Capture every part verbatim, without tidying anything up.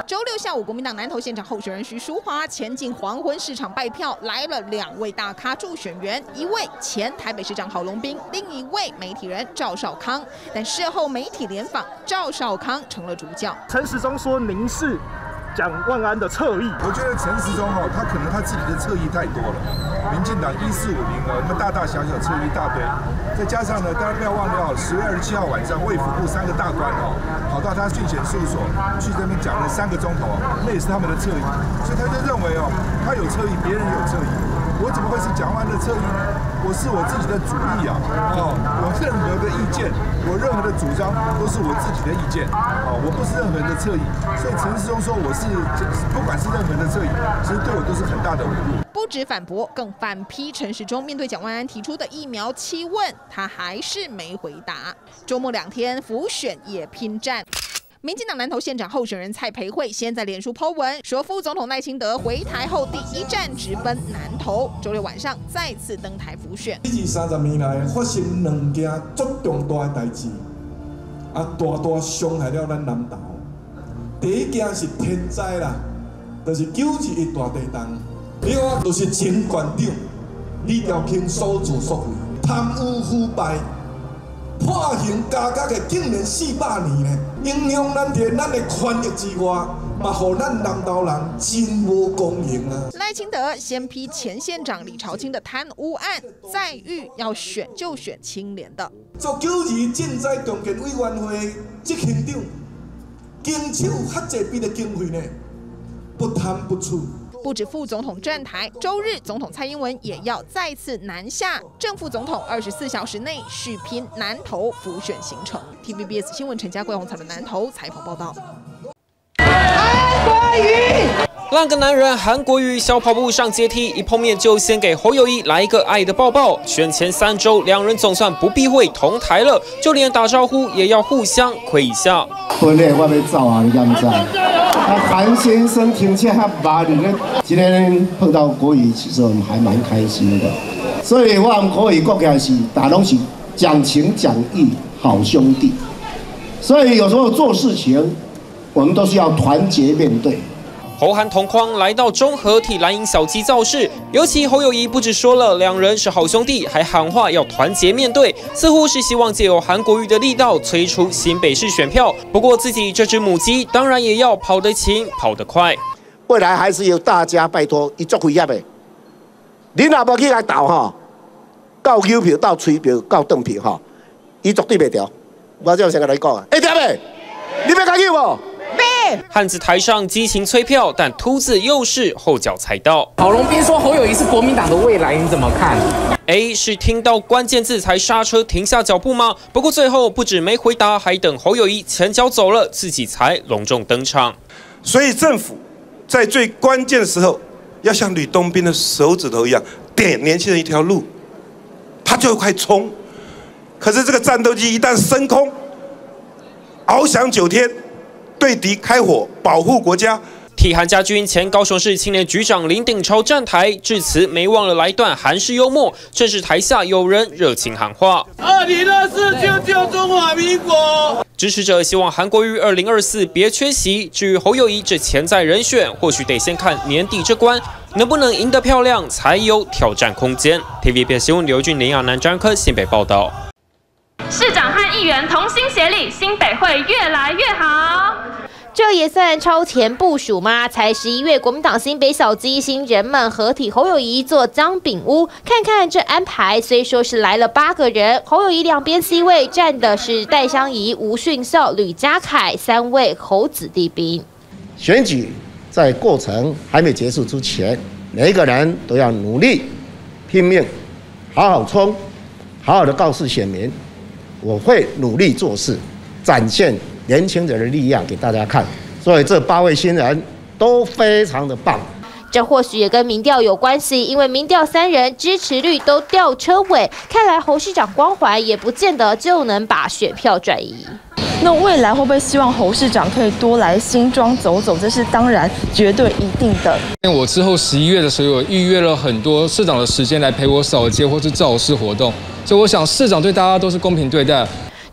周六下午，国民党南投县长候选人徐淑华前进黄昏市场拜票，来了两位大咖助选员，一位前台北市长郝龙斌，另一位媒体人赵少康。但事后媒体联访，赵少康成了主角。 陈时中说：“您是蒋万安的侧翼。” 我觉得陈时中哦，他可能他自己的侧翼太多了。民进党一四五零哦，那么大大小小侧翼一大堆，再加上呢，大家不要忘掉，十月二十七号晚上，卫福部三个大官哦，跑到他竞选事务所去这边讲了三个钟头，那也是他们的侧翼，所以他就认为哦，他有侧翼，别人有侧翼，我怎么会是蒋万安的侧翼呢？我是我自己的主意啊，哦，我任何的意见，我任何的主张都是我自己的意见，哦，我不是任何人的侧翼，所以陈时中说我是，不管是任何人的侧翼，其实对我都是很大的侮辱。 不止反驳，更反批陈时中面对蒋万安提出的疫苗七问，他还是没回答。周末两天辅选也拼战。民进党南投县长候选人蔡培慧先在脸书 po 文说，副总统赖清德回台后第一站直奔南投，周六晚上再次登台辅选。 这三十年来发生两件足重大的代志，啊，大大伤害了咱南投。第一件是天灾啦，就是九二一大地震。另外就是前县长李兆庆所作所为，贪污腐败。破刑加价的竟然四百年呢！影响咱伫咱的权益之外，嘛，互咱南投人真无公平啊！ 赖清德先批前县长李朝清的贪污案，再谕要选就选清廉的。 做九二赈灾重建委员会执行长，经手遐济笔的经费呢，不贪不出。 不止副总统站台，周日总统蔡英文也要再次南下，正副总统二十四小时内续拼南投辅选行程。T V B S 新闻陈家贵、洪彩的南投采访报道。 韩国瑜， 浪个男人韩国瑜小跑步上阶梯，一碰面就先给侯友宜来一个爱的抱抱。选前三周，两人总算不避讳同台了，就连打招呼也要互相亏一下。 婚礼我要走啊，你敢不知？啊，韩先生听起来较麻利咧。今天碰到国瑜，其实我们还蛮开心的。所以我们国瑜国家是大拢是讲情讲义，好兄弟。所以有时候做事情，我们都是要团结面对。 侯韩同框来到中和替蓝营小鸡造势，尤其侯友宜不只说了两人是好兄弟，还喊话要团结面对，似乎是希望借由韩国瑜的力道催出新北市选票。不过自己这只母鸡当然也要跑得勤、跑得快。 未来还是由大家拜托，伊做开业的，你若无去来斗吼，到邮票、到催票、到登票吼，伊绝对袂调。我就先跟你讲啊，会调袂？你要开邮无？ 汉子台上激情催票，但秃子又是后脚踩到。 郝龙斌说侯友宜是国民党的未来，你怎么看 ？A 是听到关键字才刹车停下脚步吗？不过最后不止没回答，还等侯友宜前脚走了，自己才隆重登场。 所以政府在最关键的时候，要像吕洞宾的手指头一样，点年轻人一条路，他就快冲。可是这个战斗机一旦升空，翱翔九天。对敌开火，保护国家。 替韩家军前高雄市青年局长林鼎超站台致辞，没忘了来段韩式幽默，正是台下有人热情喊话： 二零二四救救中华民国！ 支持者希望韩国瑜二零二四别缺席。至于侯友宜这潜在人选，或许得先看年底这关能不能赢得漂亮，才有挑战空间。T V B S 新闻刘俊林、亚南张科新北报道。 市长和议员同心协力，新北会越来越好。 这也算超前部署吗？才十一月，国民党新北小鸡新人们合体侯友宜做姜饼屋，看看这安排，虽说是来了八个人，侯友宜两边 C 位站的是戴相仪、吴训孝、吕家凯三位侯子弟兵。 选举在过程还没结束之前，每一个人都要努力拼命，好好冲，好好的告诉选民，我会努力做事，展现年轻人的力量给大家看，所以这八位新人都非常的棒。 这或许也跟民调有关系，因为民调三人支持率都吊车尾，看来侯市长光环也不见得就能把选票转移。 那未来会不会希望侯市长可以多来新庄走走？这是当然绝对一定的。 我之后十一月的时候，我预约了很多市长的时间来陪我扫街或是造势活动，所以我想市长对大家都是公平对待。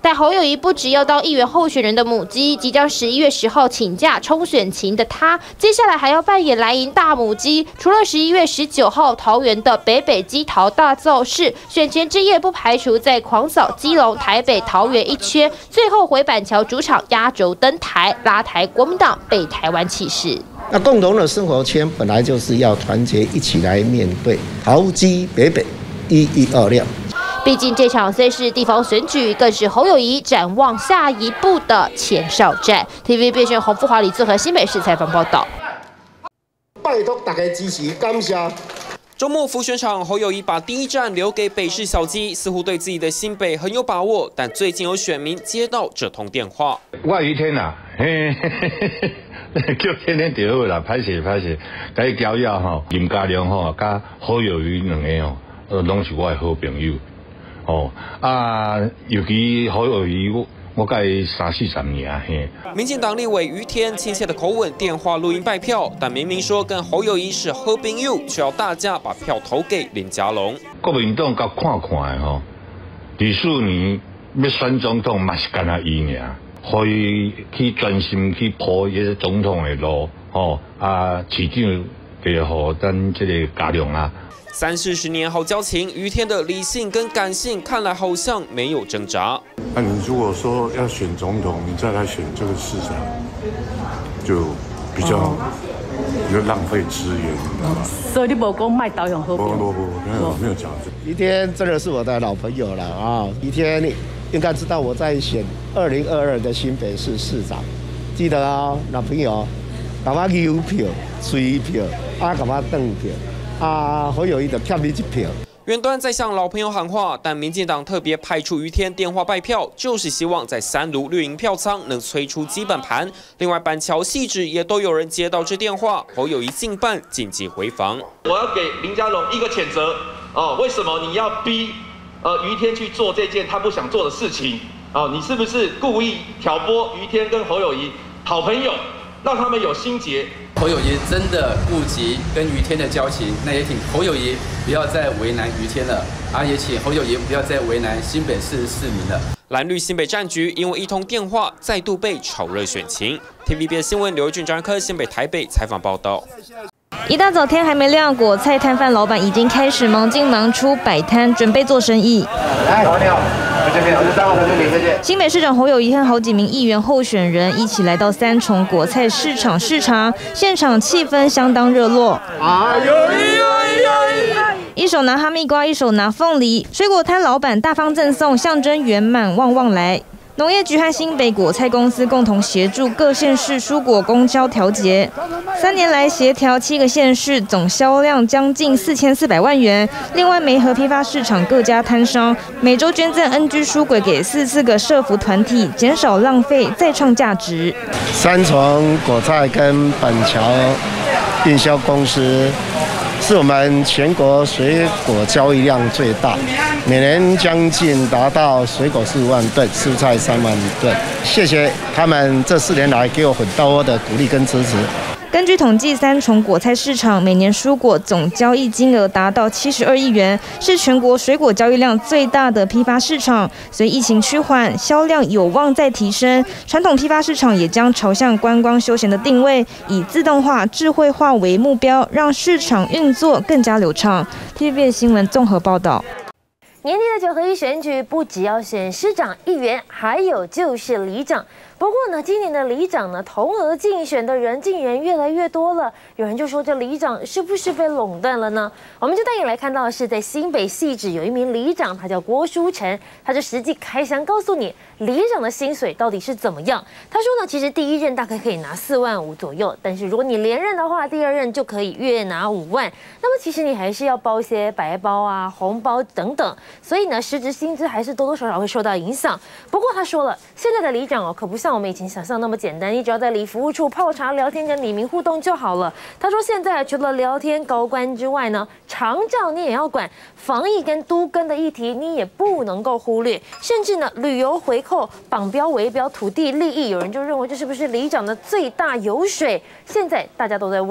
但侯友宜不只要当议员候选人的母鸡，即将十一月十号请假冲选情的他，接下来还要扮演蓝营大母鸡。除了十一月十九号桃园的北北基桃大造势，选前之夜不排除在狂扫基隆、台北、桃园一圈，最后回板桥主场压轴登台，拉抬国民党北台湾气势。 那共同的生活圈本来就是要团结一起来面对，桃基北北，一一二六。 毕竟这场虽是地方选举，更是侯友宜展望下一步的前哨战。T V B 选洪富华、李综合新北市采访报道。 拜托大家支持，感谢。 周末辅选场，侯友宜把第一站留给北市小鸡，似乎对自己的新北很有把握。但最近有选民接到这通电话， 我于天啊，嘿嘿嘿嘿，叫天天就好啦，歹势歹势，甲伊交友吼，林佳龙吼，甲侯友宜两个吼，呃，拢是我的好朋友。哦啊，尤其侯友宜，我我甲伊三四十年嘿。 民进党立委于天亲切的口吻，电话录音拜票，但明明说跟侯友宜是好朋友，却要大家把票投给林佳龙。 国民党甲看看的吼，二四年要选总统嘛是干那伊尔，可以去专心去铺伊个总统的路，吼啊，市长就互咱这个嘉良啊。 三四十年好交情，于天的理性跟感性看来好像没有挣扎。 那你如果说要选总统，你再来选这个市长，就比较比较浪费资源， 所以你无讲卖导演好。 不不不，没有没有讲这。 于天真的是我的老朋友了啊！于天应该知道我在选二零二二的新北市市长，记得啊，老朋友，赶快邮票、水票，啊，赶快登票。啊，侯友宜的欠你一票。 远端在向老朋友喊话，但民进党特别派出于天电话拜票，就是希望在三卢绿营票仓能催出基本盘。另外，板桥细致也都有人接到这电话，侯友宜近半紧急回防。 我要给林佳龙一个谴责哦，为什么你要逼呃于天去做这件他不想做的事情？哦，你是不是故意挑拨于天跟侯友宜好朋友，让他们有心结？ 侯友宜真的顾及跟于天的交情，那也请侯友宜不要再为难于天了，啊，也请侯友宜不要再为难新北市市民了。 蓝绿新北战局因为一通电话再度被炒热选情。T V B 新闻刘俊、张科新北台北采访报道。 一大早天还没亮，果菜摊贩老板已经开始忙进忙出摆摊，准备做生意。来，好，你好。新北市长侯友宜和好几名议员候选人一起来到三重果菜市场视察，现场气氛相当热络。一手拿哈密瓜，一手拿凤梨，水果摊老板大方赠送，象征圆满旺旺来。农业局和新北果菜公司共同协助各县市蔬果供销调节，三年来协调七个县市，总销量将近四千四百万元。另外，梅河批发市场各家摊商每周捐赠 N G 蔬果给四四个社福团体，减少浪费，再创价值。 三重果菜跟板桥运销公司是我们全国水果交易量最大，每年将近达到水果四万吨，蔬菜三万吨。谢谢他们这四年来给我很多的鼓励跟支持。 根据统计，三重果菜市场每年蔬果总交易金额达到七十二亿元，是全国水果交易量最大的批发市场。随疫情趋缓，销量有望再提升。传统批发市场也将朝向观光休闲的定位，以自动化、智慧化为目标，让市场运作更加流畅。T V B 新闻综合报道。 年底的九合一选举，不只要选市长、议员，还有就是里长。不过呢，今年的里长呢，同额竞选的人竟然越来越多了。有人就说，这里长是不是被垄断了呢？我们就带你来看到的是，在新北汐止有一名里长，他叫郭书成，他就实际开箱告诉你，里长的薪水到底是怎么样。他说呢，其实第一任大概可以拿四万五左右，但是如果你连任的话，第二任就可以月拿五万。那么其实你还是要包一些白包啊、红包等等，所以呢，实质薪资还是多多少少会受到影响。不过他说了，现在的里长哦，可不像我们以前想象那么简单，你只要在里服务处泡茶聊天，跟里民互动就好了。他说，现在除了聊天高官之外呢，长照你也要管，防疫跟都更的议题你也不能够忽略，甚至呢，旅游回扣、绑标围标、土地利益，有人就认为这是不是里长的最大油水？现在大家都在问，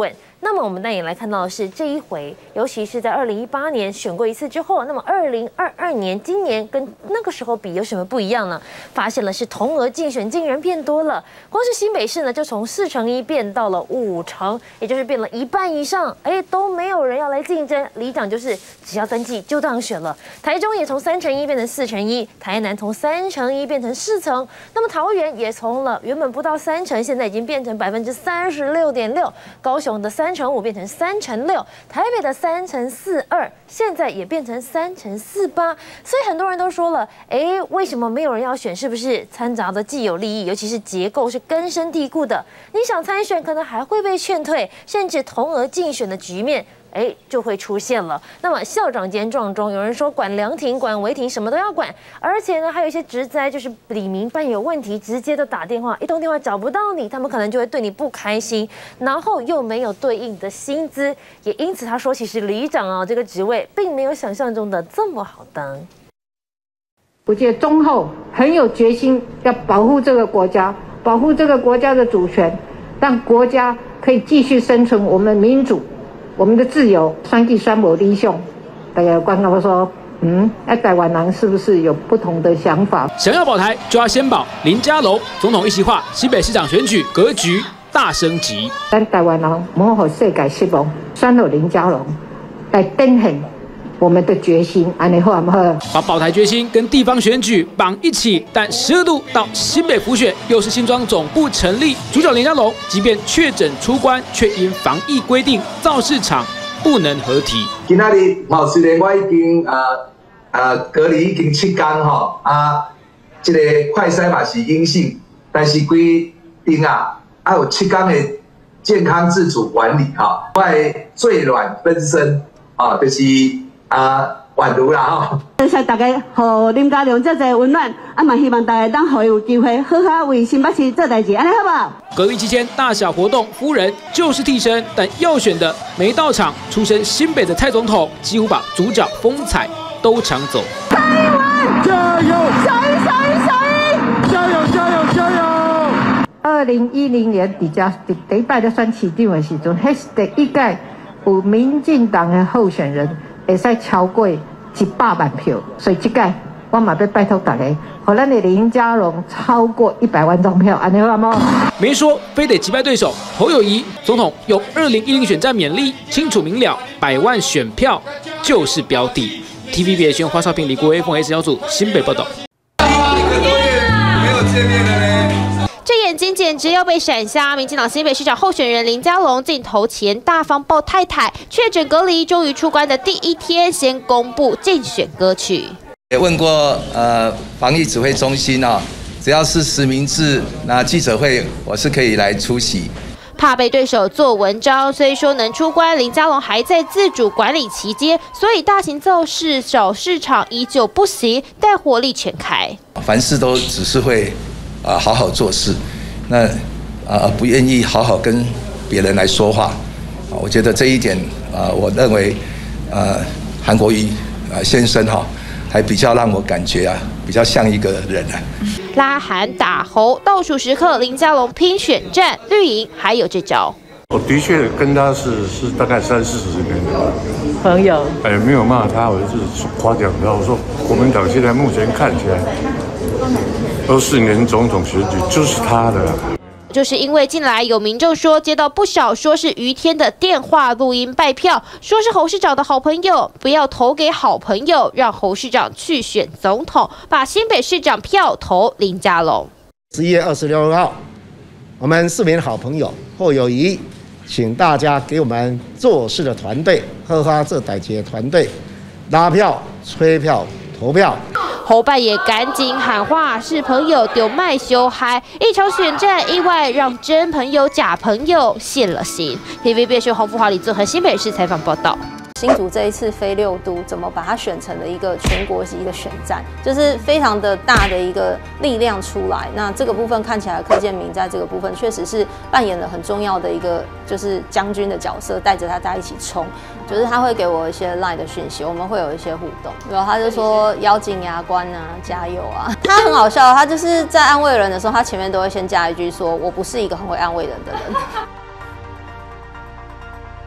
那么我们那也来看到的是这一回，尤其是在二零一八年选过一次之后，那么二零二二年今年跟那个时候比有什么不一样呢？发现了是同额竞选竟然变多了，光是新北市呢就从四成一变到了五成，也就是变了一半以上，哎都没有人要来竞争，里长就是只要登记就当选了。台中也从三成一变成四成一，台南从三成一变成四成，那么桃园也从了原本不到三成，现在已经变成百分之三十六点六，高雄的三成五变成三成六，台北的三成四二，现在也变成三成四八，所以很多人都说了，哎，为什么没有人要选？是不是掺杂的既有利益，尤其是结构是根深蒂固的？你想参选，可能还会被劝退，甚至同额竞选的局面。哎，就会出现了。那么校长兼撞钟，有人说管凉亭、管违停，什么都要管，而且呢，还有一些职灾，就是里民办有问题，直接都打电话，一通电话找不到你，他们可能就会对你不开心，然后又没有对应的薪资，也因此他说，其实里长啊这个职位并没有想象中的这么好当。 我觉得中后很有决心，要保护这个国家，保护这个国家的主权，让国家可以继续生存，我们民主。我们的自由，双计双谋理想，大家观众说，嗯，那台湾人是不是有不同的想法？ 想要保台，就要先保林佳龙总统一席话，新北市长选举格局大升级。 咱台湾人莫让世界失望，选了林佳龙来展现我们的决心，安尼好唔好？ 把保台决心跟地方选举绑一起，但十二度到新北府选又是新庄总部成立，主角林佳龙即便确诊出关，却因防疫规定造市场不能合体。 今仔日吼，虽然我已经呃呃隔离已经七天吼，啊，这个快筛嘛是阴性，但是规定啊，还有七天的健康自主管理哈，我最软分身啊，就是。啊，宛如啦吼！ 谢谢大家，互林佳龙这个温暖，啊嘛希望大家当互有机会好好为新北市做代志，安尼好不好？ 隔离期间大小活动，夫人就是替身，但要选的没到场。出身新北的蔡总统几乎把主角风采都抢走。 蔡英文，加油！小英，小英，小英， 加油，加油，加油！ 二零一零年底加第第一摆咧选市长的时阵，迄是第一届有民进党的候选人。会使超过一百万票，所以这届我嘛要拜托大家，和咱的林佳龙超过一百万张票，安尼好吗？ 没说非得击败对手，侯友宜总统用二零一零选战勉励，清楚明了，百万选票就是标的。T V B S 花少平、李国威、凤 S 小组新北报道。 一个多月没有见面了呢。 这眼睛简直要被闪瞎！民进党新北市长候选人林佳龙镜头前大方抱太太，确诊隔离，终于出关的第一天，先公布竞选歌曲。 也问过呃防疫指挥中心啊，只要是实名制，那记者会我是可以来出席。 怕被对手做文章，虽说能出关，林佳龙还在自主管理期间，所以大型造势小市场依旧不行，但火力全开。 凡事都只是会。啊，好好做事，那啊不愿意好好跟别人来说话，啊，我觉得这一点啊，我认为呃韩国瑜啊先生哈、啊，还比较让我感觉啊，比较像一个人啊。 拉喊打猴，倒数时刻，林佳龙拼选战，绿营还有这招。 我的确跟他是是大概三四十年的朋友， 哎，没有骂他，我就是夸奖他。我说国民党现在目前看起来。二四年总统选举就是他的， 就是因为近来有民众说接到不少说是于天的电话录音拜票，说是侯市长的好朋友，不要投给好朋友，让侯市长去选总统，把新北市长票投林佳龙。 十一月二十六号，我们四名好朋友侯友宜，请大家给我们做事的团队，荷花这代志的团队拉票、催票、投票。 侯办也赶紧喊话，是朋友丢卖修嗨，一场选战意外让真朋友假朋友现了形。T V B S 洪富华、李宗恒新北市采访报道。 新竹这一次非六都怎么把它选成了一个全国级的选战，就是非常的大的一个力量出来。那这个部分看起来柯建铭在这个部分确实是扮演了很重要的一个就是将军的角色，带着大家一起冲。就是他会给我一些 LINE 的讯息，我们会有一些互动。然后他就说咬紧牙关啊，加油啊。他很好笑，他就是在安慰人的时候，他前面都会先加一句说：“我不是一个很会安慰人的人。”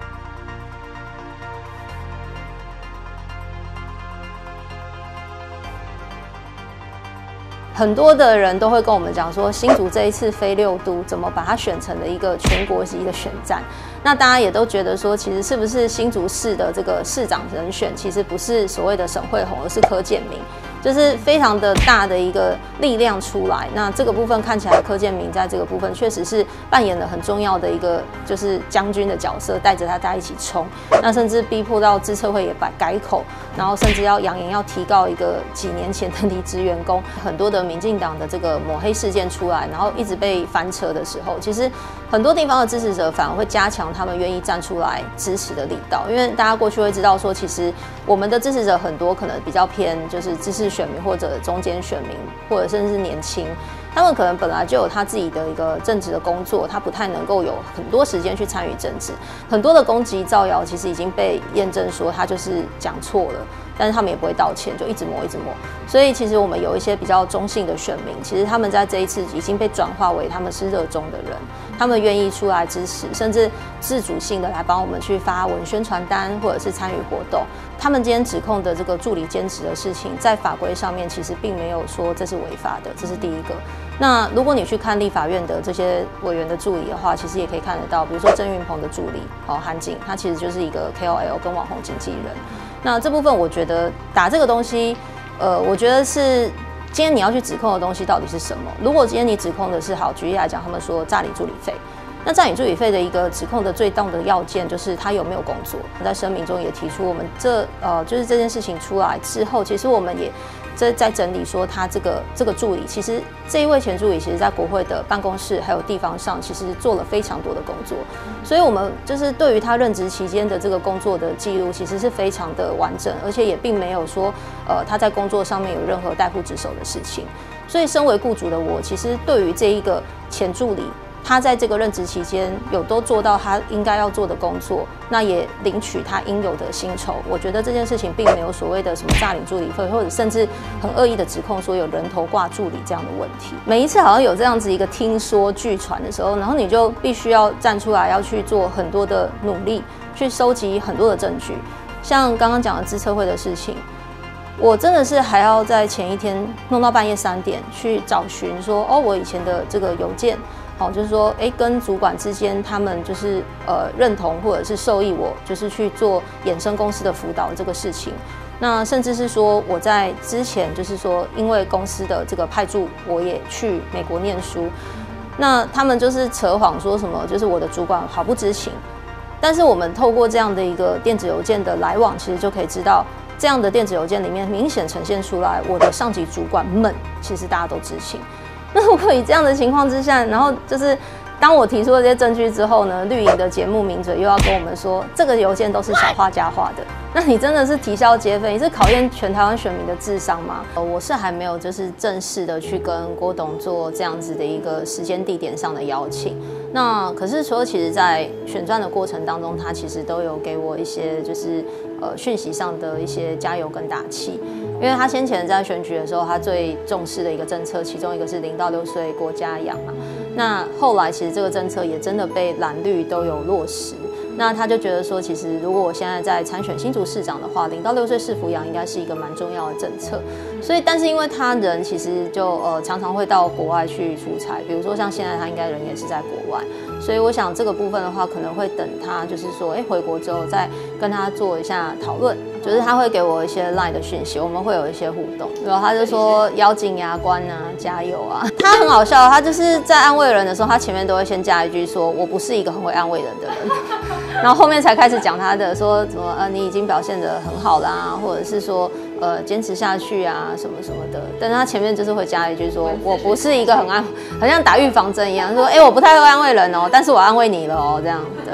很多的人都会跟我们讲说，新竹这一次非六都怎么把它选成了一个全国级的选战？那大家也都觉得说，其实是不是新竹市的这个市长人选，其实不是所谓的沈慧虹，而是柯建铭。就是非常的大的一个力量出来，那这个部分看起来柯建铭在这个部分确实是扮演了很重要的一个就是将军的角色，带着他大家一起冲，那甚至逼迫到资策会也改改口，然后甚至要扬言要提告一个几年前的离职员工，很多的民进党的这个抹黑事件出来，然后一直被翻车的时候，其实很多地方的支持者反而会加强他们愿意站出来支持的力道，因为大家过去会知道说，其实我们的支持者很多可能比较偏就是知识选民或者中间选民，或者甚至是年轻，他们可能本来就有他自己的一个政治的工作，他不太能够有很多时间去参与政治。很多的攻击造谣其实已经被验证说他就是讲错了，但是他们也不会道歉，就一直抹一直抹。所以其实我们有一些比较中性的选民，其实他们在这一次已经被转化为他们是热衷的人，他们愿意出来支持，甚至自主性的来帮我们去发文宣传单，或者是参与活动。他们今天指控的这个助理兼职的事情，在法规上面其实并没有说这是违法的，这是第一个。那如果你去看立法院的这些委员的助理的话，其实也可以看得到，比如说郑运鹏的助理哦韩景，他其实就是一个 K O L 跟网红经纪人。那这部分我觉得打这个东西，呃，我觉得是今天你要去指控的东西到底是什么？如果今天你指控的是好，举例来讲，他们说诈领助理费。那诈领助理费的一个指控的最大的要件就是他有没有工作。在声明中也提出，我们这呃就是这件事情出来之后，其实我们也在在整理说，他这个这个助理，其实这一位前助理，其实在国会的办公室还有地方上，其实做了非常多的工作。所以我们就是对于他任职期间的这个工作的记录，其实是非常的完整，而且也并没有说呃他在工作上面有任何代父职守的事情。所以身为雇主的我，其实对于这一个前助理，他在这个任职期间有都做到他应该要做的工作，那也领取他应有的薪酬。我觉得这件事情并没有所谓的什么诈领助理费，或者甚至很恶意的指控说有人头挂助理这样的问题。每一次好像有这样子一个听说据传的时候，然后你就必须要站出来，要去做很多的努力，去收集很多的证据。像刚刚讲的资策会的事情，我真的是还要在前一天弄到半夜三点去找寻说，哦，我以前的这个邮件。好，就是说，哎，跟主管之间，他们就是呃认同或者是授意我，就是去做衍生公司的辅导这个事情。那甚至是说，我在之前就是说，因为公司的这个派驻，我也去美国念书。那他们就是扯谎说什么，就是我的主管毫不知情。但是我们透过这样的一个电子邮件的来往，其实就可以知道，这样的电子邮件里面明显呈现出来，我的上级主管们其实大家都知情。那如果以这样的情况之下，然后就是当我提出了这些证据之后呢，绿营的节目名嘴又要跟我们说，这个邮件都是小画家画的，那你真的是啼笑皆非，你是考验全台湾选民的智商吗？呃，我是还没有就是正式的去跟郭董做这样子的一个时间地点上的邀请。那可是说，其实，在选战的过程当中，他其实都有给我一些就是呃讯息上的一些加油跟打气。因为他先前在选举的时候，他最重视的一个政策，其中一个是零到六岁国家养嘛。那后来其实这个政策也真的被蓝绿都有落实。那他就觉得说，其实如果我现在在参选新竹市长的话，零到六岁市抚养应该是一个蛮重要的政策。所以，但是因为他人其实就呃常常会到国外去出差，比如说像现在他应该人也是在国外，所以我想这个部分的话，可能会等他就是说，哎，回国之后再跟他做一下讨论。就是他会给我一些 LINE 的讯息，我们会有一些互动。然后他就说咬紧牙关啊，加油啊！他很好笑，他就是在安慰人的时候，他前面都会先加一句说：“我不是一个很会安慰人的人。”然后后面才开始讲他的说怎么呃你已经表现得很好啦，或者是说呃坚持下去啊什么什么的。但是他前面就是会加一句说：“我不是一个很安，好像打预防针一样，说哎、欸、我不太会安慰人哦，但是我安慰你了哦，这样对。”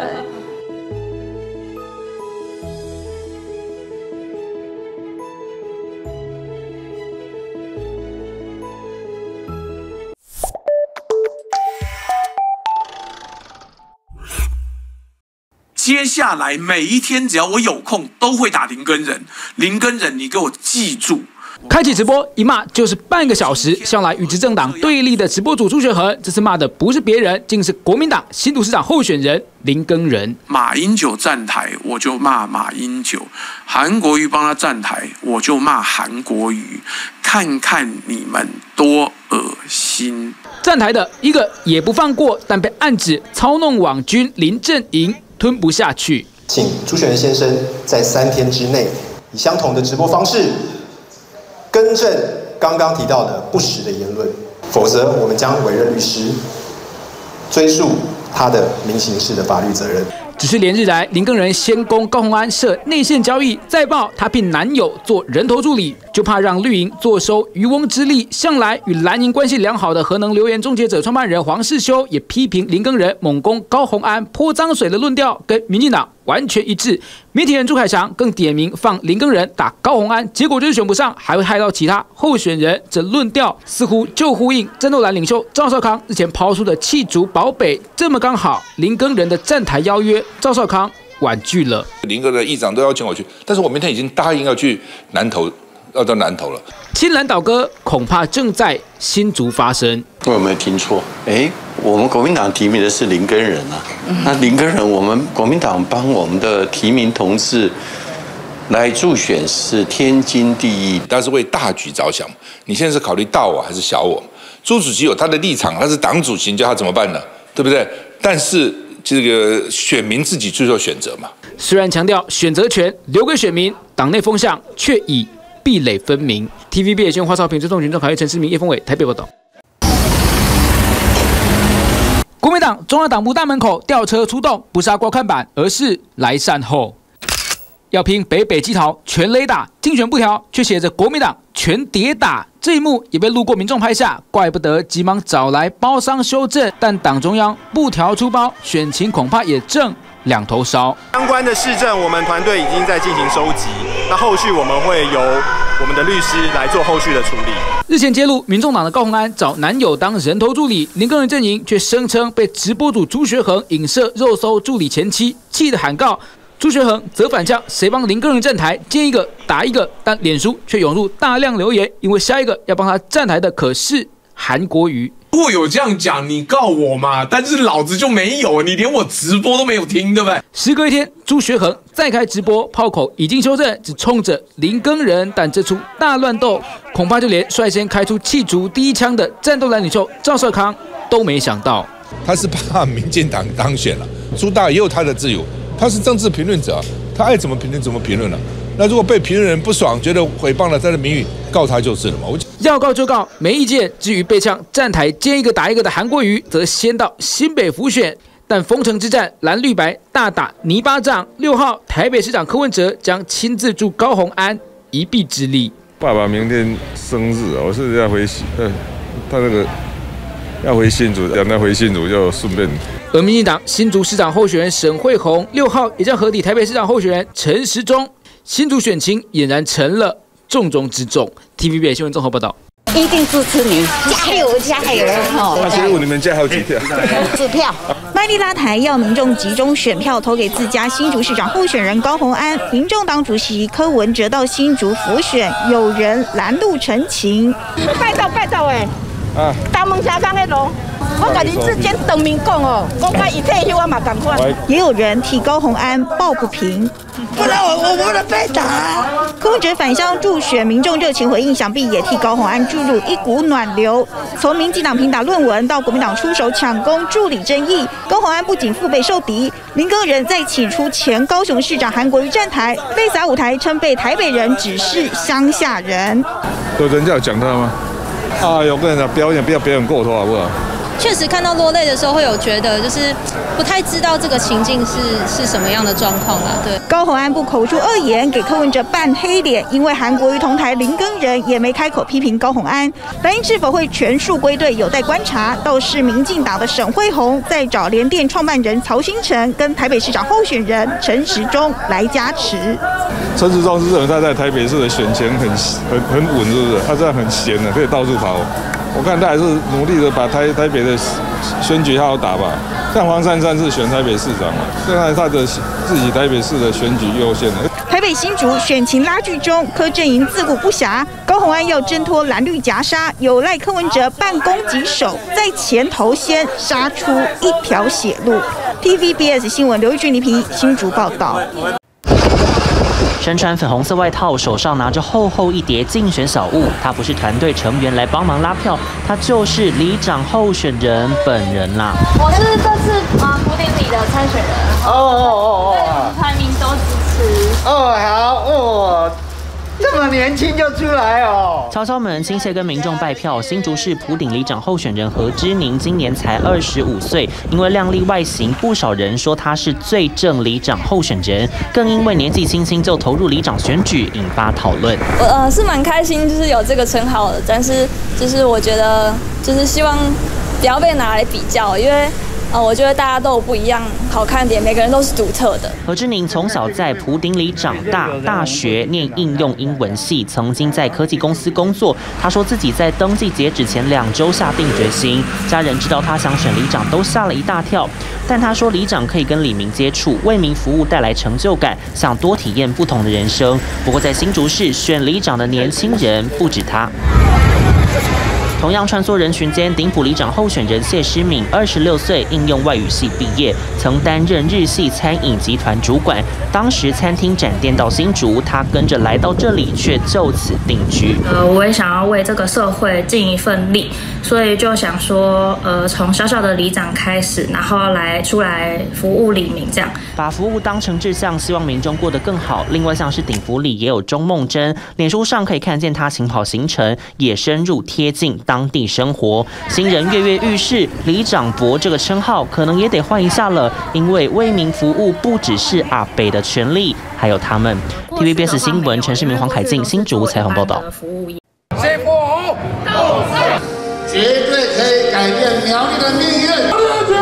接下来每一天，只要我有空，都会打林耕仁。林耕仁，你给我记住。 开启直播一骂就是半个小时，向来与执政党对立的直播主朱学恒，这次骂的不是别人，竟是国民党新竹市长候选人林耕仁。 马英九站台，我就骂马英九；韩国瑜帮他站台，我就骂韩国瑜。看看你们多恶心。 站台的一个也不放过，但被暗指操弄网军林正营吞不下去。 请朱学仁先生在三天之内，以相同的直播方式更正刚刚提到的不实的言论，否则我们将委任律师追诉他的民刑事的法律责任。 只是连日来，林耕仁先攻高虹安涉内线交易，再报他聘男友做人头助理，就怕让绿营坐收渔翁之利。向来与蓝营关系良好的核能留言终结者创办人黄世修也批评林耕仁猛攻高虹安泼脏水的论调跟民进党完全一致。媒体人朱凯翔更点名放林耕仁打高虹安，结果就是选不上，还会害到其他候选人。这论调似乎就呼应战斗蓝领袖赵少康日前抛出的弃竹保北，这么刚好林耕仁的站台邀约，赵少康婉拒了。 林耕仁议长都邀请我去，但是我明天已经答应要去南投，要到南投了。 青蓝倒戈恐怕正在新竹发生。 我有没有听错？哎，我们国民党提名的是林耕仁啊，那林耕仁我们国民党帮我们的提名同志来助选是天经地义， 但是为大局着想。你现在是考虑大我还是小我？朱主席有他的立场，他是党主席，叫他怎么办呢？对不对？但是这个选民自己去做选择嘛。 虽然强调选择权留给选民，党内风向却以壁垒分明。T V B 也宣花少平追踪群众考虑陈世明、叶峰伟台北报道。国民党中央党部大门口吊车出动，不是要挂看板，而是来善后。要拼北北基桃全雷打，竞选布条却写着国民党全跌打。这一幕也被路过民众拍下，怪不得急忙找来包商修正。但党中央布条出包，选情恐怕也正两头烧。 相关的市政，我们团队已经在进行收集，那后续我们会由我们的律师来做后续的处理。 日前揭露，民众党的高虹安找男友当人头助理，林耕仁阵营却声称被直播主朱学恒影射肉搜助理前妻，气得喊告。朱学恒则反呛，谁帮林耕仁站台，见一个打一个，但脸书却涌入大量留言，因为下一个要帮他站台的可是韩国瑜。 如果有这样讲，你告我嘛，但是老子就没有，你连我直播都没有听，对不对？ 时隔一天，朱学恒再开直播，炮口已经修正，只冲着林耕仁，但这出大乱斗，恐怕就连率先开出弃竹第一枪的战斗蓝领袖赵少康都没想到。 他是怕民进党当选了，朱大也有他的自由。他是政治评论者，他爱怎么评论怎么评论了。那如果被评论人不爽，觉得诽谤了他的名誉，告他就是了嘛。我要告就告，没意见。至于被呛站台见一个打一个的韩国瑜，则先到新北辅选，但封城之战蓝绿白大打泥巴仗。六号台北市长柯文哲将亲自助高虹安一臂之力。 爸爸明天生日，我是要回呃，他那个要回新竹，让他回新竹就顺便。 而民进党新竹市长候选人沈慧虹六号也将合体台北市长候选人陈时中，新竹选情俨然成了重中之重。T V B 新闻综合报道。 一定支持你，加油加油！ 那所以你们家还有几票？ 四票。 卖力拉台，要民众集中选票投给自家新竹市长候选人高虹安。民众党主席柯文哲到新竹辅选，有人拦路陈情。 拜托拜托诶！啊，大门下港的路。我甲林志坚等民讲哦，讲甲伊退休我嘛赶快。 也有人替高虹安抱不平， 不然我我不能被打。 柯文哲返乡助选，民众热情回应，想必也替高虹安注入一股暖流。从民进党评打论文到国民党出手抢攻助理争议，高虹安不仅腹背受敌，林耕仁再请出前高雄市长韩国瑜站台，泪洒舞台，称被台北人只是乡下人。 有人家有讲他吗？哎呦，我跟你讲，表演不要表演过头好不好？ 确实看到落泪的时候，会有觉得就是不太知道这个情境是是什么样的状况啦。对， 高虹安不口出恶言，给柯文哲扮黑脸，因为韩国瑜同台林耕仁也没开口批评高虹安。蓝营是否会全数归队，有待观察。倒是民进党的沈慧虹在找联电创办人曹兴诚跟台北市长候选人陈时中来加持。 陈时中是认为他在台北市的选情很很很稳，是不是？他这样很闲的，可以到处跑。我看他还是努力的把台台北的选举好好打吧。像黄珊珊是选台北市长嘛，现在他的自己台北市的选举优先的。 台北新竹选情拉锯中，柯阵营自顾不暇，高虹安要挣脱蓝绿夹杀，有赖柯文哲半攻击手，在前头先杀出一条血路。T V B S 新闻刘玉君、黎平新竹报道。 身穿粉红色外套，手上拿着厚厚一叠竞选小物。他不是团队成员来帮忙拉票，他就是里长候选人本人啦。 我是这次啊普丁里的参选人。哦哦哦哦，排名都支持。 哦，好哦。 这么年轻就出来哦！ 敲敲门，亲切跟民众拜票。新竹市普顶里长候选人何之宁今年才二十五岁，因为靓丽外形，不少人说他是最正里长候选人，更因为年纪轻轻就投入里长选举，引发讨论。 我呃是蛮开心，就是有这个称号的，但是就是我觉得就是希望不要被拿来比较，因为。 呃，我觉得大家都有不一样好看点，每个人都是独特的。 何之宁从小在普顶里长大，大学念应用英文系，曾经在科技公司工作。他说自己在登记截止前两周下定决心，家人知道他想选里长都吓了一大跳。但他说里长可以跟里民接触，为民服务带来成就感，想多体验不同的人生。不过在新竹市选里长的年轻人不止他。 同样穿梭人群间，顶埔里长候选人谢诗敏，二十六岁，应用外语系毕业，曾担任日系餐饮集团主管。当时餐厅展店到新竹，他跟着来到这里，却就此定居。 呃，我也想要为这个社会尽一份力，所以就想说，呃，从小小的里长开始，然后来出来服务里民，这样把服务当成志向，希望民众过得更好。另外，像是顶埔里也有钟梦珍，脸书上可以看见他勤跑行程，也深入贴近。 当地生活，新人跃跃欲试，里长伯这个称号可能也得换一下了，因为为民服务不只是阿北的权利，还有他们。T V B S 新闻陈世明、黄凯进新竹采访报道。 谢国豪，绝对可以改变苗栗的命运。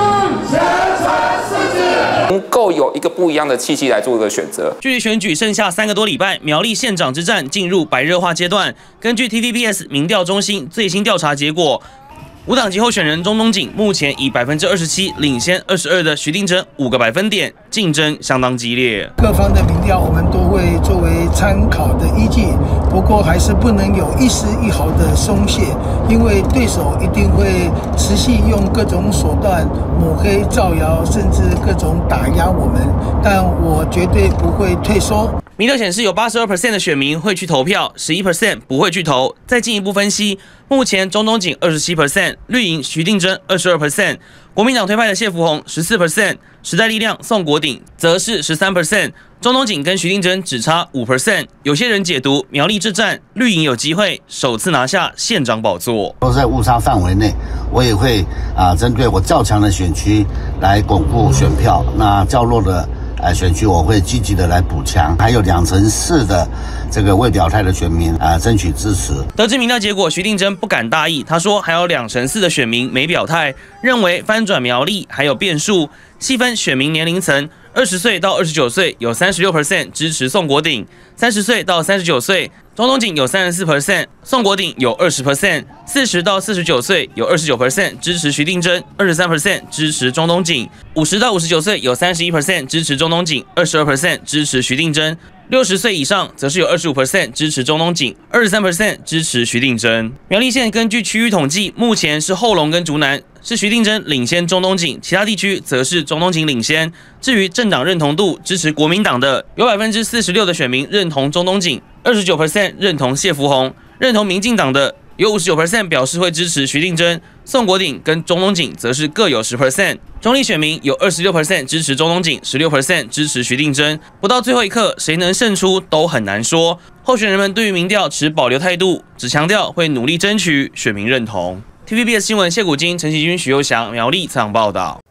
能够有一个不一样的气息来做一个选择。 距离选举剩下三个多礼拜，苗栗县长之战进入白热化阶段。根据 T V B S 民调中心最新调查结果，无党籍候选人钟东锦目前以百分之二十七领先二十二的徐定珍五个百分点，竞争相当激烈。 各方的民调我们都会作为参考的依据，不过还是不能有一丝一毫的松懈，因为对手一定会持续用各种手段抹黑、造谣，甚至各种打压我们，但我绝对不会退缩。 民调显示，有 百分之八十二 的选民会去投票， 百分之十一 不会去投。再进一步分析，目前钟东锦 二十七 percent， 绿营徐定珍 二十二 percent， 国民党推派的谢福洪 十四 percent， 时代力量宋国鼎则是 十三 percent。钟东锦跟徐定珍只差 五 percent。有些人解读苗栗之战，绿营有机会首次拿下县长宝座。 都在误差范围内，我也会啊、呃、针对我较强的选区来巩固选票，那较弱的。 呃，选区我会积极的来补强，还有两成四的这个未表态的选民啊、呃，争取支持。 得知民调结果，徐定珍不敢大意，他说还有两成四的选民没表态，认为翻转苗栗还有变数。细分选民年龄层，二十岁到二十九岁有 百分之三十六 支持宋国鼎，三十岁到三十九岁钟东锦有 百分之三十四， 宋国鼎有 百分之二十， 四十到四十九岁有 百分之二十九 支持徐定珍， 二十三 支持钟东锦，五十到五十九岁有 百分之三十一 支持钟东锦， 二十二 支持徐定珍。 六十岁以上则是有 百分之二十五 支持钟东锦， 二十三 支持徐定珍。苗栗县根据区域统计，目前是后龙跟竹南是徐定珍领先钟东锦，其他地区则是钟东锦领先。至于政党认同度，支持国民党的有 百分之四十六 的选民认同钟东锦， 二十九 认同谢福洪，认同民进党的有 百分之五十九 表示会支持徐定珍，宋国鼎跟钟东锦则是各有 百分之十。 中立选民有 二十六 支持钟东锦， 十六 支持徐定珍。不到最后一刻，谁能胜出都很难说。候选人们对于民调持保留态度，只强调会努力争取选民认同。T V B S 新闻谢古金、陈其君、许佑祥苗栗采访报道。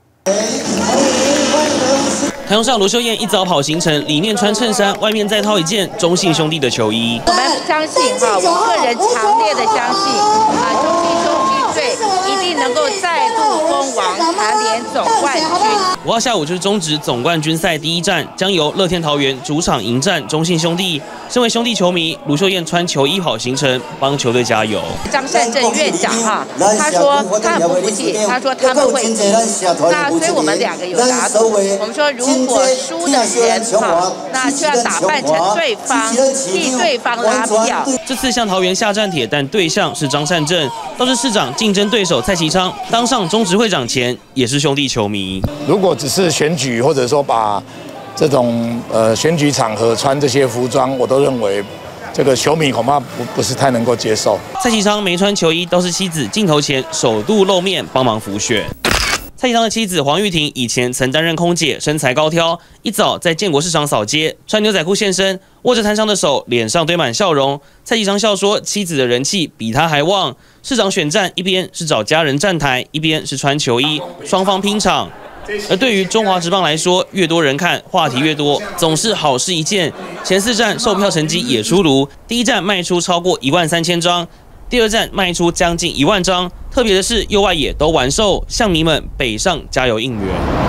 台中上罗秀燕一早跑行程，里面穿衬衫，外面再套一件中信兄弟的球衣。 我们相信哈，我个人强烈的相信啊，中信兄弟队一定能够再度封王蝉联总冠军。 五号下午就是中职总冠军赛第一站，将由乐天桃园主场迎战中信兄弟。身为兄弟球迷，卢秀燕穿球衣跑行程，帮球队加油。 张善政院长哈，他说他很不服气，他说他们会赢，那所以我们两个有打赌，我们说如果输的人哈，那就要打扮成对方，替对方拉票。 这次向桃园下战帖，但对象是张善政，倒是市长竞争对手蔡其昌当上中职会长前，也是兄弟球迷。 如果只是选举，或者说把这种呃选举场合穿这些服装，我都认为这个球迷恐怕不不是太能够接受。 蔡其昌没穿球衣，都是妻子镜头前首度露面帮忙辅选。蔡其昌的妻子黄玉婷以前曾担任空姐，身材高挑，一早在建国市场扫街，穿牛仔裤现身，握着摊商的手，脸上堆满笑容。蔡其昌笑说，妻子的人气比他还旺。市长选战一边是找家人站台，一边是穿球衣，双方拼场。而对于中华职棒来说，越多人看，话题越多，总是好事一件。前四站售票成绩也出炉，第一站卖出超过一万三千张。第二站卖出将近一万张，特别的是右外野都完售，向迷们北上加油应援。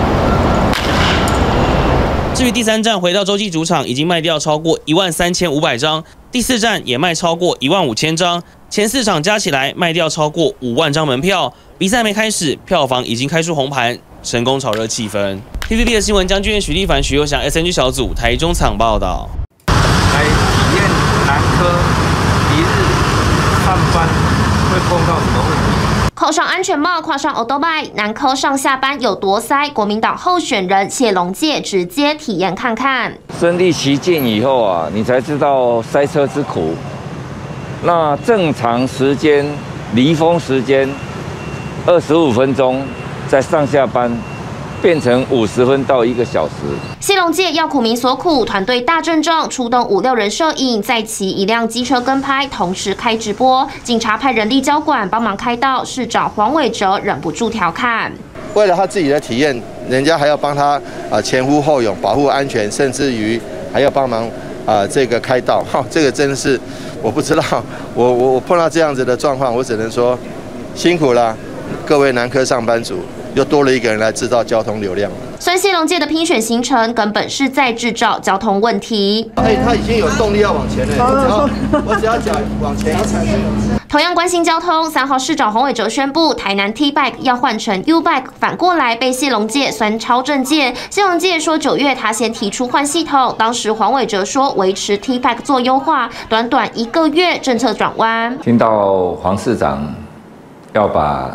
至于第三站回到洲际主场，已经卖掉超过一万三千五百张，第四站也卖超过一万五千张，前四场加起来卖掉超过五万张门票。比赛没开始，票房已经开出红盘，成功炒热气氛。T V B 的新闻将军许立凡、许佑祥 S N G 小组台中场报道。 来体验南科一日上班会碰到什么问题？ 扣上安全帽，跨上 Autobike， 南科上下班有多塞？国民党候选人谢龙介直接体验看看。 身历其境以后啊，你才知道塞车之苦。那正常时间离峰时间二十五分钟，在上下班变成五十分到一个小时。 谢龙介要苦民所苦，团队大阵仗，出动五六人摄影，再骑一辆机车跟拍，同时开直播。警察派人力交管帮忙开道，市长黄伟哲忍不住调侃： 为了他自己的体验，人家还要帮他啊前呼后拥，保护安全，甚至于还要帮忙啊这个开道。哈，这个真的是我不知道，我我我碰到这样子的状况，我只能说辛苦了，各位南科上班族。又多了一个人来制造交通流量。 孙谢龙介的拼选行程根本是在制造交通问题。 哎，他已经有动力要往前了，我只要我只要讲往前一踩。 同样关心交通，三号市长洪伟哲宣布，台南 T-Bike 要换成 U-Bike， 反过来被谢龙介酸超政见。谢龙介说，九月他先提出换系统，当时黄伟哲说维持 T-Bike 做优化，短短一个月政策转弯。 听到黄市长要把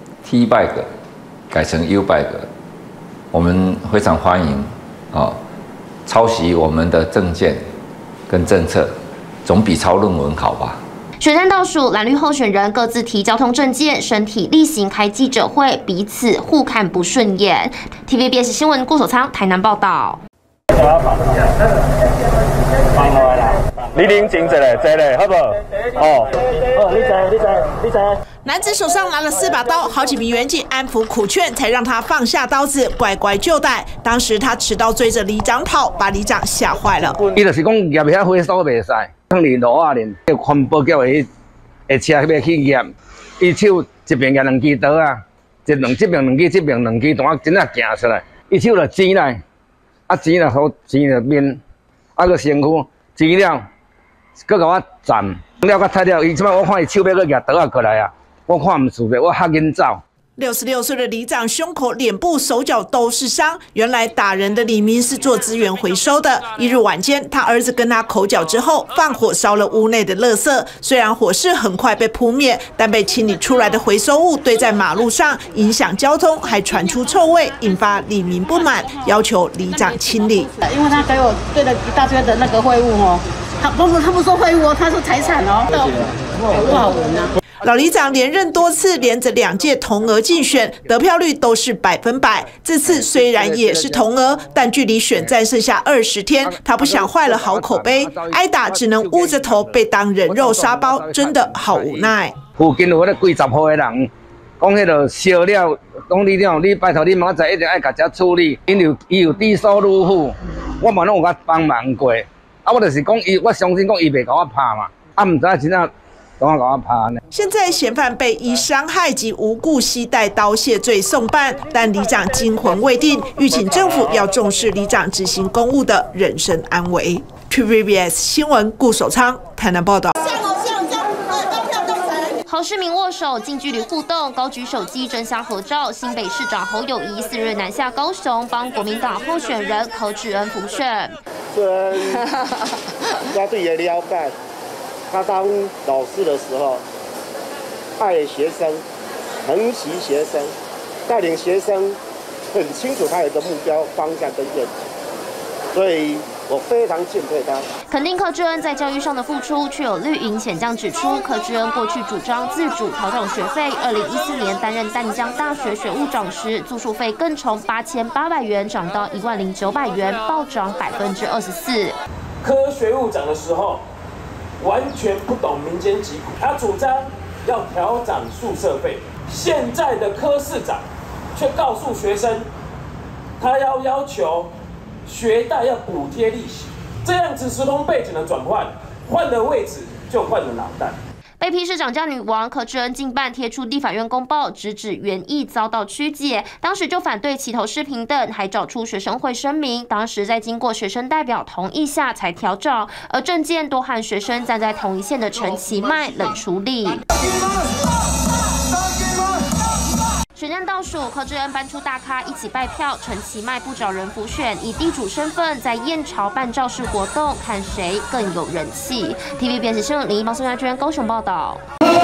T-Bike改成 U-Bike， 我们非常欢迎啊！抄袭我们的政见跟政策，总比抄论文好吧？ 选战倒数，蓝绿候选人各自提交通政见，身体力行开记者会，彼此互看不顺眼。T V B S 新闻顾守仓台南报道。 你领紧着嘞，坐嘞，好不好？哦，哦，你坐，你坐，你坐。 男子手上拿了四把刀，好几名员警安抚苦劝，才让他放下刀子，乖乖就带。当时他持刀追着里长跑，把里长吓坏了。 伊就是讲夹遐火烧袂使，向里路啊连环保局的迄个车要去夹，伊手一边夹两支刀啊，一两这边两支，这边两支，同啊真啊行出来，伊手就剪来，啊剪了好剪了面，啊个身躯剪了，佮甲我斩，了甲拆了，伊即摆我看伊手要佮夹刀啊过来啊。我看唔出的，我吓紧走。 六十六岁的里长胸口、脸部、手脚都是伤。原来打人的李明是做资源回收的。一日晚间，他儿子跟他口角之后，放火烧了屋内的垃圾。虽然火势很快被扑灭，但被清理出来的回收物堆在马路上，影响交通，还传出臭味，引发李明不满，要求里长清理。 因为他给我堆了一大堆的那个废物哦，他不不他不说废物哦，他说财产哦，不好闻啊。 老里长连任多次，连着两届同额竞选，得票率都是百分百。这次虽然也是同额，但距离选战剩下二十天，他不想坏了好口碑，挨打只能捂着头被当人肉沙包，真的好无奈。 附近有迄个几十户的人，讲迄个烧了，讲你了，你拜托你明仔一定爱甲遮处理，因为伊有低收入户，我嘛拢有甲帮忙过，啊，我就是讲伊，我相信讲伊袂甲我拍嘛，啊，唔知真正。 现在嫌犯被以伤害及无故携带刀械罪送办，但里长惊魂未定，吁请政府要重视里长执行公务的人身安危。T V B S 新闻顾守仓台南报道。 和市民握手，近距离互动，高举手机争相合照。新北市长侯友宜四日南下高雄，帮国民党候选人柯志恩辅选。 我对伊了解。他当老师的时候，爱学生，疼惜学生，带领学生，很清楚他有一个目标方向跟愿景。 所以我非常敬佩他。 肯定柯志恩在教育上的付出，却有绿营显将指出，柯志恩过去主张自主调整学费，二零一四年担任淡江大学学务长时，住宿费更从八千八百元涨到一万零九百元，暴涨百分之二十四。 柯学务长的时候，完全不懂民间疾苦，他主张要调涨宿舍费。现在的柯市长却告诉学生，他要要求学贷要补贴利息。这样子时空背景的转换，换了位置就换了脑袋。 被批是涨价女王柯志恩近半贴出地法院公报，直指原意遭到曲解，当时就反对齐头式平等，还找出学生会声明，当时在经过学生代表同意下才调整，而政见多和学生站在同一线的陈其迈冷处理。选战倒数，柯志恩搬出大咖一起拜票，陈其迈不找人辅选，以地主身份在燕巢办造势活动，看谁更有人气。T V B S 新闻林一邦、宋亚娟高雄报道。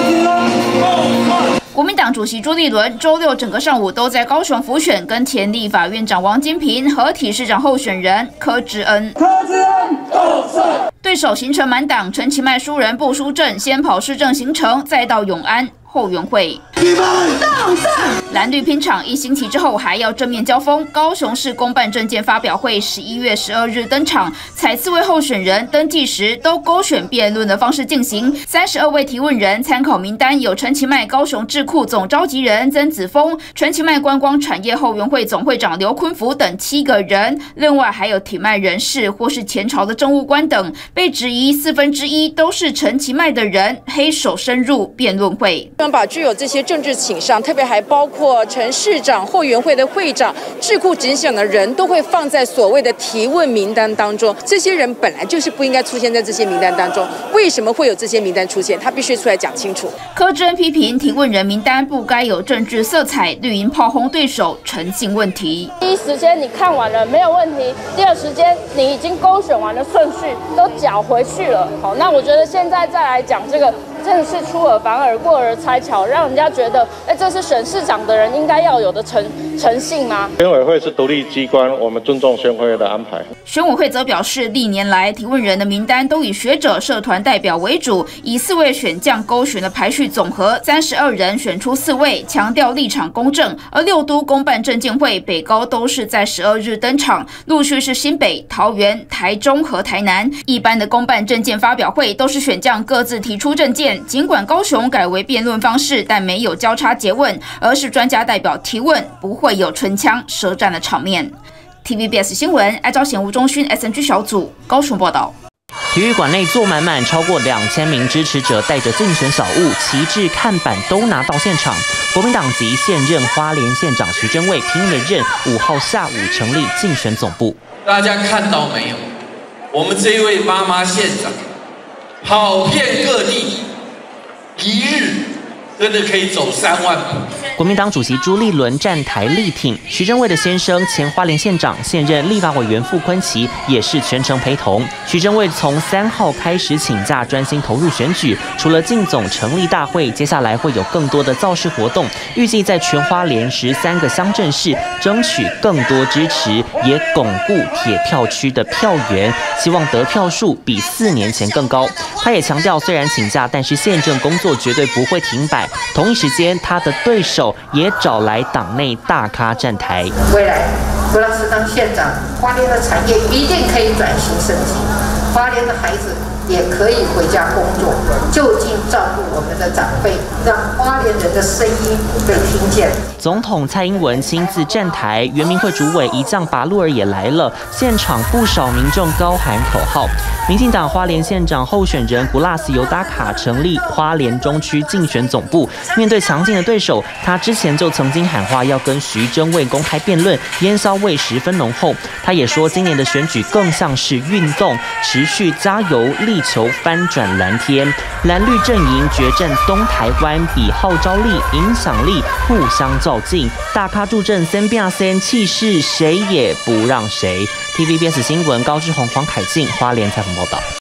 国民党主席朱立伦周六整个上午都在高雄辅选，跟前立法院长王金平合体市长候选人柯志恩。柯志恩斗胜，对手形成满档，陈其迈输人不输阵，先跑市政行程，再到永安。后援会，蓝绿拼场一星期之后还要正面交锋。高雄市公办政见发表会十一月十二日登场，采四位候选人登记时都勾选辩论的方式进行。三十二位提问人参考名单有陈其迈高雄智库总召集人曾子峰、陈其迈观光产业后援会总会长刘坤福等七个人，另外还有体卖人士或是前朝的政务官等，被质疑四分之一都是陈其迈的人，黑手深入辩论会。 把具有这些政治倾向，特别还包括陈市长、后援会的会长、智库执行的人都会放在所谓的提问名单当中。这些人本来就是不应该出现在这些名单当中，为什么会有这些名单出现？他必须出来讲清楚。 柯志恩批评提问人名单不该有政治色彩，绿营炮轰对手诚信问题。 第一时间你看完了没有问题，第二时间你已经勾选完了顺序都缴回去了。好，那我觉得现在再来讲这个。真的是出尔反尔、过而拆桥，让人家觉得，哎，这是选市长的人应该要有的诚诚信吗？ 选委会是独立机关，我们尊重选委会的安排。 选委会则表示，历年来提问人的名单都以学者、社团代表为主，以四位选将勾选的排序总和，三十二人选出四位，强调立场公正。而六都公办政见会北高都是在十二日登场，陆续是新北、桃园、台中和台南。一般的公办政见发表会都是选将各自提出政见。尽管高雄改为辩论方式，但没有交叉诘问，而是专家代表提问，不会有唇枪舌战的场面。T V B S 新闻，艾昭贤、吴忠勋 S N G 小组高雄报道。 体育馆内坐满满，超过两千名支持者带着竞选小物、旗帜、看板都拿到现场。国民党籍现任花莲县长徐榛蔚拼了任，五号下午成立竞选总部。 大家看到没有？我们这一位妈妈县长跑遍各地。一日真的可以走三万步。 国民党主席朱立伦站台力挺，徐榛蔚的先生前花莲县长、现任立法委员傅昆萁也是全程陪同。徐榛蔚从三号开始请假，专心投入选举。除了竞总成立大会，接下来会有更多的造势活动，预计在全花莲十三个乡镇市争取更多支持，也巩固铁票区的票源，希望得票数比四年前更高。他也强调，虽然请假，但是县政工作绝对不会停摆。同一时间，他的对手也找来党内大咖站台。 未来何老师当县长，花莲的产业一定可以转型升级，花莲的孩子也可以回家工作，就近照顾我们的长辈，让花莲人的声音被听见。 总统蔡英文亲自站台，原民会主委一将拔路尔也来了，现场不少民众高喊口号。民进党花莲县长候选人古拉斯尤达卡成立花莲中区竞选总部，面对强劲的对手，他之前就曾经喊话要跟徐榛蔚公开辩论，烟骚味十分浓厚。他也说，今年的选举更像是运动，持续加油，力求翻转蓝天。蓝绿阵营决战东台湾，比号召力、影响力互相较劲，大咖助阵，三变三气势，谁也不让谁。T V B S 新闻高志宏、黄凯静花莲采访报道。